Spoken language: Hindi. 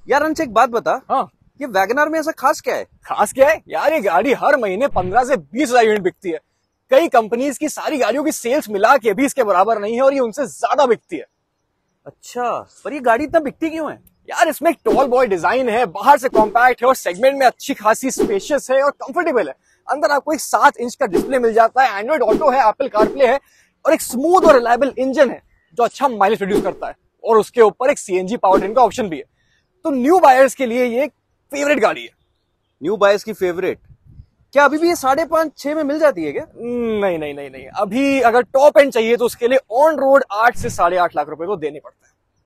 यार अंश एक बात बता, हाँ, ये वैगनआर में ऐसा खास क्या है? खास क्या है यार, ये गाड़ी हर महीने 15 से 20 हजार यूनिट बिकती है। कई कंपनीज की सारी गाड़ियों की सेल्स मिला के भी इसके बराबर नहीं है और ये उनसे ज्यादा बिकती है। अच्छा, पर ये गाड़ी इतना बिकती क्यों है? यार इसमें एक टॉल बॉय डिजाइन है, बाहर से कॉम्पैक्ट है और सेगमेंट में अच्छी खासी स्पेशियस है और कंफर्टेबल है। अंदर आपको एक 7 इंच का डिस्प्ले मिल जाता है, एंड्रॉइड ऑटो है, एप्पल कारप्ले है और एक स्मूथ और रिलायबल इंजन है जो अच्छा माइलेज प्रोड्यूस करता है। और उसके ऊपर एक सीएनजी पावर ट्रेन का ऑप्शन भी है। तो न्यू बायर्स के लिए ये एक फेवरेट गाड़ी है। न्यू बायर्स की फेवरेट? क्या अभी भी ये 5.5-6 में मिल जाती है क्या? नहीं नहीं नहीं नहीं, अभी अगर टॉप एंड चाहिए तो उसके लिए ऑन रोड 8 से 8.5 लाख रुपए को देने पड़ते हैं।